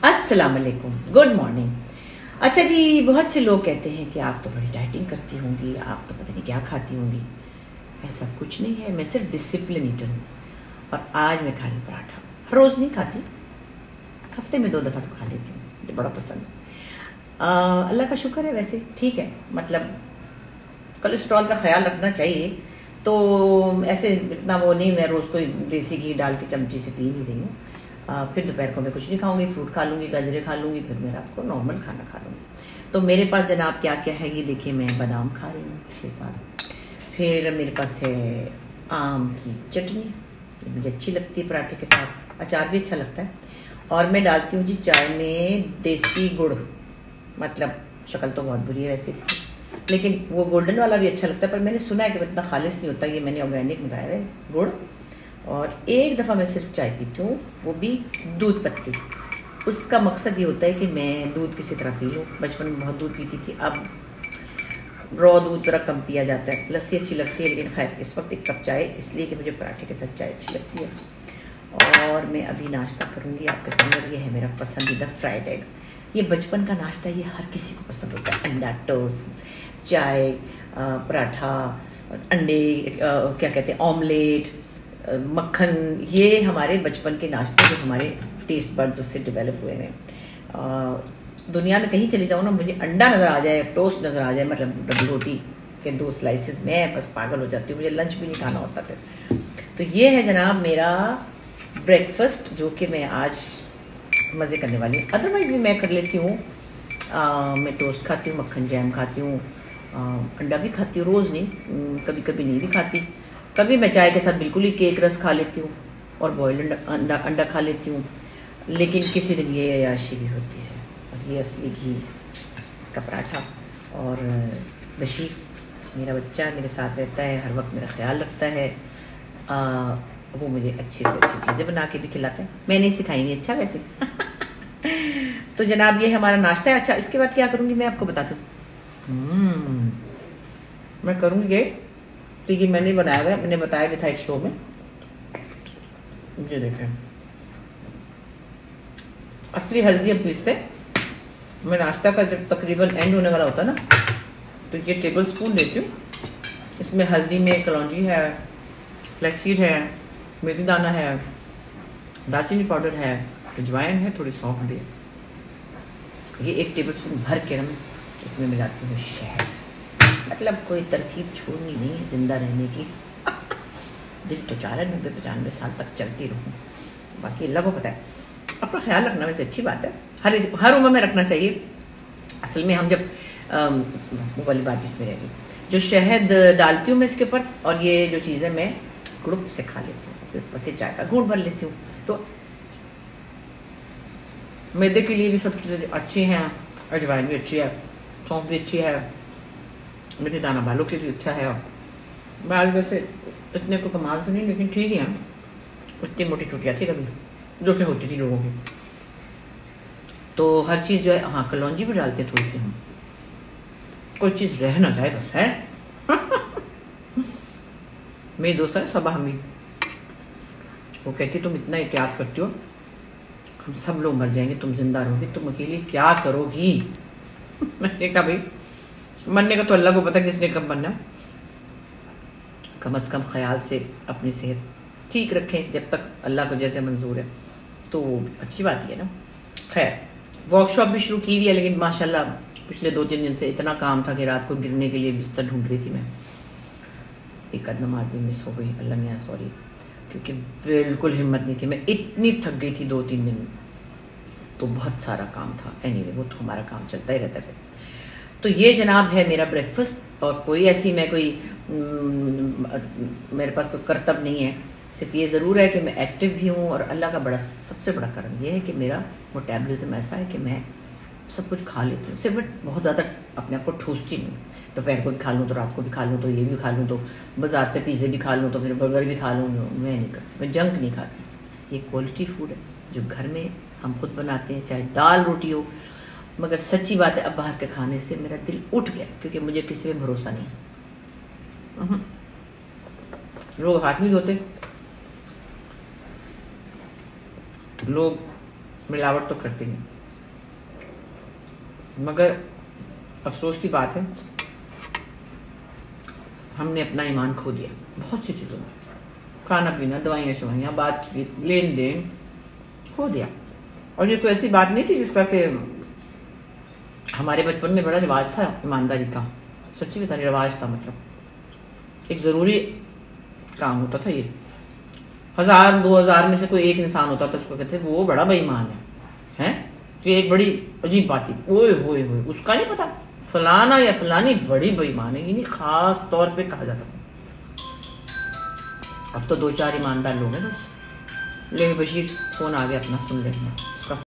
अस्सलाम वालेकुम, good morning. अच्छा जी, बहुत से लोग कहते हैं कि आप तो बड़ी डाइटिंग करती होंगी, आप तो पता नहीं क्या खाती होंगी। ऐसा कुछ नहीं है, मैं सिर्फ डिसिप्लिन ईटर हूँ। और आज मैं खा रही पराठा। रोज़ नहीं खाती, हफ्ते में 2 दफ़ा तो खा लेती हूँ, मुझे बड़ा पसंद है। अल्लाह का शुक्र है, वैसे ठीक है। मतलब कोलेस्ट्रॉल का ख्याल रखना चाहिए, तो ऐसे इतना वो नहीं, मैं रोज़ कोई देसी घी डाल के चमची से पी नहीं रही हूँ। फिर दोपहर को मैं कुछ नहीं खाऊंगी, फ्रूट खा लूँगी, गाजरें खा लूँगी, फिर मैं रात को नॉर्मल खाना खा लूँगी। तो मेरे पास जनाब क्या क्या है ये देखिए, मैं बादाम खा रही हूँ 6-7। फिर मेरे पास है आम की चटनी, ये मुझे अच्छी लगती है पराठे के साथ, अचार भी अच्छा लगता है। और मैं डालती हूँ जी चाय में देसी गुड़। मतलब शक्ल तो बहुत बुरी है वैसे इसकी, लेकिन वो गोल्डन वाला भी अच्छा लगता है, पर मैंने सुना है कि इतना खालिश नहीं होता, ये मैंने ऑर्गेनिक मंगाया है गुड़। और एक दफ़ा मैं सिर्फ चाय पीती हूँ, वो भी दूध पत्ती। उसका मकसद ये होता है कि मैं दूध किसी तरह पी लूँ। बचपन में बहुत दूध पीती थी, अब रॉ दूध थोड़ा कम पिया जाता है, लस्सी अच्छी लगती है, लेकिन खैर इस वक्त एक कप चाय, इसलिए कि मुझे पराठे के साथ चाय अच्छी लगती है। और मैं अभी नाश्ता करूँगी आपके सामने। ये है मेरा पसंदीदा फ्राइड एग। ये बचपन का नाश्ता, ये हर किसी को पसंद होता है। अंडा टोस्ट, चाय, पराठा, अंडे, क्या कहते हैं, ऑमलेट, मक्खन, ये हमारे बचपन के नाश्ते जो हमारे टेस्ट बड्स उससे डेवलप हुए हैं। दुनिया में कहीं चली जाऊँ ना, मुझे अंडा नज़र आ जाए, टोस्ट नज़र आ जाए, मतलब डबल रोटी के 2 स्लाइसेस, मैं बस पागल हो जाती हूँ, मुझे लंच भी नहीं खाना होता फिर। तो ये है जनाब मेरा ब्रेकफास्ट, जो कि मैं आज मज़े करने वाली हूँ। अदरवाइज़ भी मैं कर लेती हूँ, मैं टोस्ट खाती हूँ, मक्खन जैम खाती हूँ, अंडा भी खाती हूँ, रोज़ नहीं, कभी कभी नहीं भी खाती। कभी मैं चाय के साथ बिल्कुल ही केक रस खा लेती हूँ और बॉइल्ड अंडा खा लेती हूँ। लेकिन किसी दिन ये अयाशी भी होती है। और ये असली घी, इसका पराठा। और बशीर मेरा बच्चा मेरे साथ रहता है, हर वक्त मेरा ख्याल रखता है। वो मुझे अच्छी से अच्छी चीज़ें बना के भी खिलाता है, मैंने सिखाई नहीं अच्छा वैसे। तो जनाब ये हमारा नाश्ता है। अच्छा, इसके बाद क्या करूँगी मैं आपको बताती हूँ। मैं करूँगी ये, तो ये मैंने बनाया हुआ है, मैंने बताया भी था एक शो में। ये देखें, असली हल्दी अब पीसते। मैं नाश्ता का जब तकरीबन एंड होने वाला होता है ना, तो ये टेबल स्पून लेती हूँ। इसमें हल्दी में कलौंजी है, फ्लैक्सीड है, मेथी दाना है, दालचीनी पाउडर है, अजवाइन है, थोड़ी सौंफ भी है। ये 1 टेबल स्पून भर के मैं इसमें मिलाती हूँ शहद। मतलब कोई तरकीब छोड़नी नहीं है जिंदा रहने की। दिल तो चाह रहा है 90-95 साल तक चलती रहूँ, बाकी अल्लाह को पता है। अपना ख्याल रखना वैसे अच्छी बात है, हर उम्र में रखना चाहिए। असल में हम जब वो वाली बात बीच में रहेगी, जो शहद डालती हूँ मैं इसके ऊपर, और ये जो चीज़ें मैं गुड़ुक से खा लेती हूँ, फिर ऊपर से चाय का घूंट भर लेती हूँ। तो मैदे के लिए भी सब चीज़ें अच्छी हैं, अजवाइन भी अच्छी है, सौंफ भी अच्छी है, मेथी दाना बालों के लिए अच्छा है। बाल वैसे इतने को कमाल तो नहीं, लेकिन ठीक है, इतनी मोटी चुटियाँ थी कभी जो कि होती थी लोगों की। तो हर चीज़ जो है, हाँ कलौंजी भी डालते थोड़ी सी हम, कोई चीज़ रह ना जाए बस है। मेरी दोस्त है सबा हमी, वो कहती तुम इतना एहतियात करती हो, हम सब लोग मर जाएंगे, तुम जिंदा रहोगी, तुम अकेली क्या करोगी। मैंने कहा भाई, मरने का तो अल्लाह को पता किसने कब मरना, कम से कम ख्याल से अपनी सेहत ठीक रखें जब तक अल्लाह को जैसे मंजूर है, तो अच्छी बात ही है ना। खैर, वर्कशॉप भी शुरू की हुई है, लेकिन माशाल्लाह पिछले 2-3 दिन से इतना काम था कि रात को गिरने के लिए बिस्तर ढूंढ रही थी मैं। एक आध नमाज भी मिस हो गई, अल्लाह मियाँ सॉरी, क्योंकि बिल्कुल हिम्मत नहीं थी, मैं इतनी थक गई थी 2-3 दिन, तो बहुत सारा काम था। एनीवे, वो तो हमारा काम चलता ही रहता है। तो ये जनाब है मेरा ब्रेकफास्ट, और कोई ऐसी मैं कोई मेरे पास कोई करतब नहीं है। सिर्फ ये ज़रूर है कि मैं एक्टिव भी हूँ, और अल्लाह का बड़ा सबसे बड़ा करम ये है कि मेरा मेटाबॉलिज्म ऐसा है कि मैं सब कुछ खा लेती हूँ। सिर्फ बट बहुत ज़्यादा अपने आप को ठूसती नहीं। दोपहर को भी खा लूँ तो रात को भी खा लूँ, तो ये भी खा लूँ, तो बाज़ार से पिज़्ज़े भी खा लूँ, तो फिर बर्गर भी खा लूँ। मैं नहीं करती, मैं जंक नहीं खाती। ये क्वालिटी फूड है जो घर में हम खुद बनाते हैं, चाहे दाल रोटी हो। मगर सच्ची बात है, अब बाहर के खाने से मेरा दिल उठ गया, क्योंकि मुझे किसी में भरोसा नहीं। लोग हाथ नहीं धोते, लोग मिलावट तो करते हैं। मगर अफसोस की बात है, हमने अपना ईमान खो दिया बहुत सी चीज़ों में। खाना पीना, दवाइयाँ शवाइयाँ, बातचीत, लेन देन खो दिया। और ये कोई ऐसी बात नहीं थी जिसका कि हमारे बचपन में बड़ा रिवाज था ईमानदारी का, सच्ची बता, रिवाज था, मतलब एक ज़रूरी काम होता था ये। 1000-2000 में से कोई एक इंसान होता था, उसको कहते वो बड़ा बेईमान है। तो एक बड़ी अजीब बात थी, ओए होए होए, उसका नहीं पता फलाना या फलानी बड़ी बेईमान है, यानी खास तौर पे कहा जाता था। अब तो 2-4 ईमानदार लोग हैं बस। ले बशीर, फोन आ गया अपना, सुन लेना।